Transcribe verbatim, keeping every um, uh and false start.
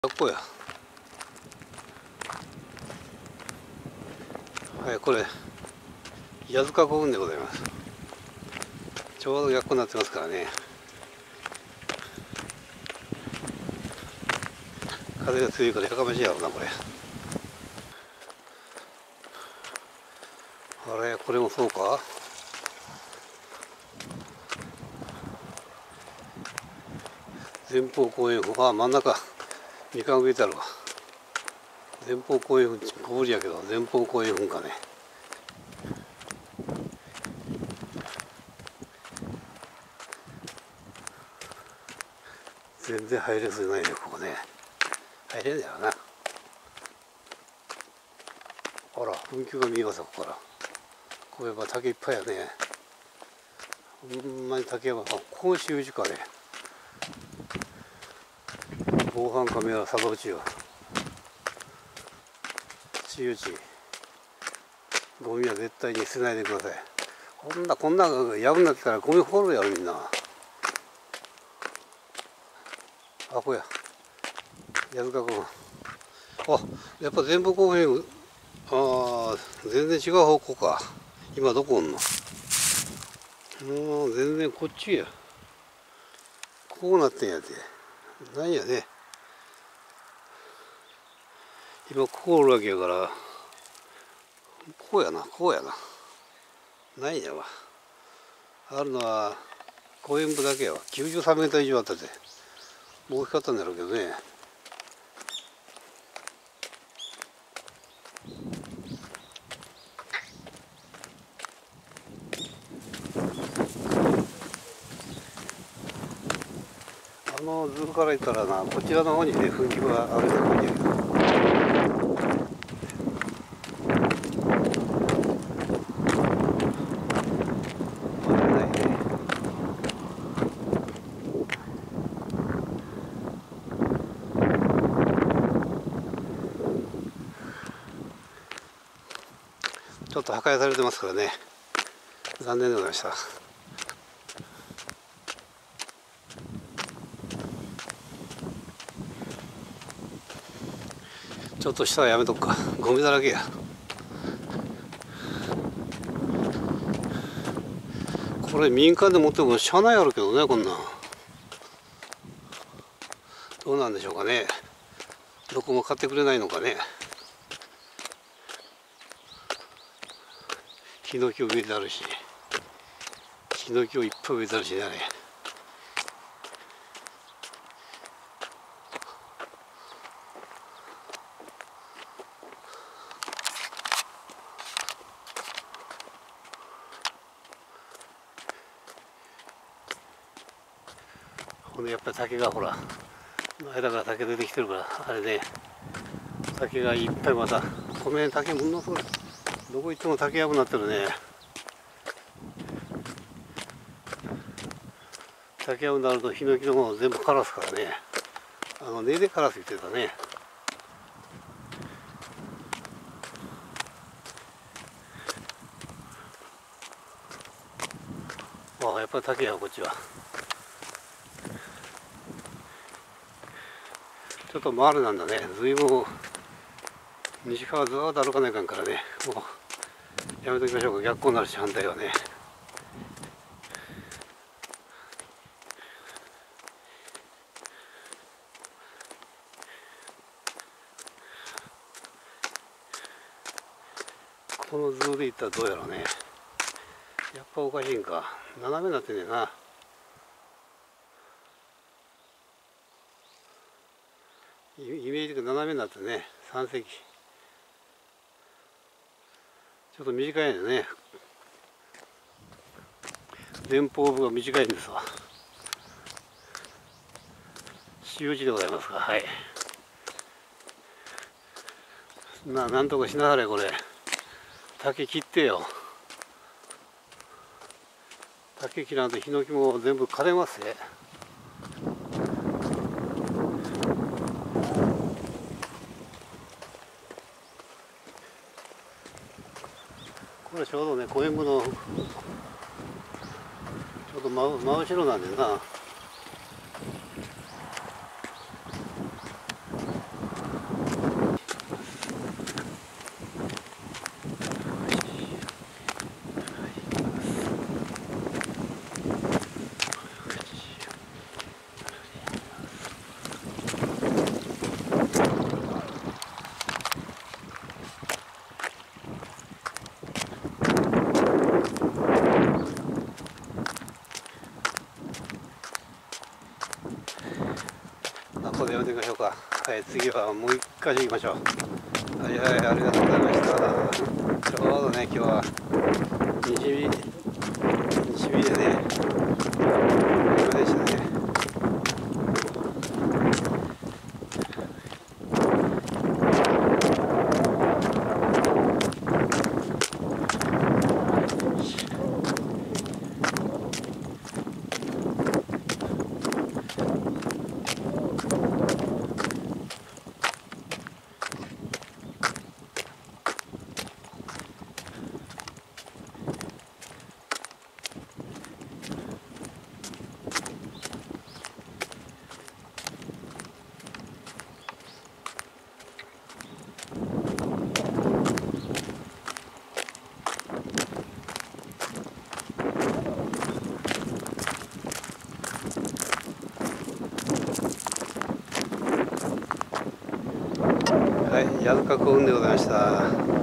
こや。はい、これ八塚古墳でございます。ちょうど逆光になってますからね。風が強いからやかましいやろうなこれ。あれ、これもそうか。前方後円墳、あ、真ん中みかん植えてあるわ。前方後円墳小ぶりやけど前方後円墳かね。全然入れそうじゃないね、ここね。入れんだよな。ほら、墳丘が見えますよ、ここから。ここやっぱ竹いっぱいやね。ほんまに竹山、あ、ここが私有地かね。防犯カメラ作動中。私有地。ゴミは絶対に捨てないでください。こんな、こんなやぶになってたらゴミ掘るやろ、みんな。あ、こや。八塚古墳。あ、やっぱ全部公園、ああ、全然違う方向か。今どこおんの？もう全然こっちや。こうなってんやて。なんやね。今ここおるわけやから、こうやな、こうやな。ないやわ。あるのは公園部だけやわ。きゅうじゅうさんメーター以上あったで。もう大きかったんだろうけどね。あの図から言ったらな、こちらの方にね、噴気があるような感じやけど。ちょっと破壊されてますからね。残念でございました。ちょっと下はやめとくか。ゴミだらけや。これ民間で持っても車内あるけどね、こんなん。どうなんでしょうかね。どこも買ってくれないのかね。ヒノキを植えてあるし、ヒノキをいっぱい植えてあるしね、あれ。ほんでやっぱり竹がほら、間から竹出てきてるから、あれね、竹がいっぱいまた、この辺竹ものすごい、どこ行っても竹やぶになってるね。竹やぶになるとヒノキのもの全部カラスからね。あの根でカラス言ってたね。ああ、やっぱり竹やこっちは。ちょっと回るなんだね。随分西側ずーっと歩かないかんからね。もうやめときましょうか。逆光になるし反対はね。この図でいったらどうやろうね。やっぱおかしいんか。斜めになってんねんな。イメージが斜めになってね。さん世紀。ちょっと短いんだね。前方部が短いんですわ。私有地でございますが、はい。な、なんとかしなはれこれ。竹切ってよ。竹切らんとヒノキも全部枯れますね。これちょうどね、公園部のちょうど真、真後ろなんでな。 はい、次はもう一箇所行きましょう。はいはい、ありがとうございました。ちょうどね、今日は西日西日でね、これでしたね。はい、ヤドカ幸運でございました。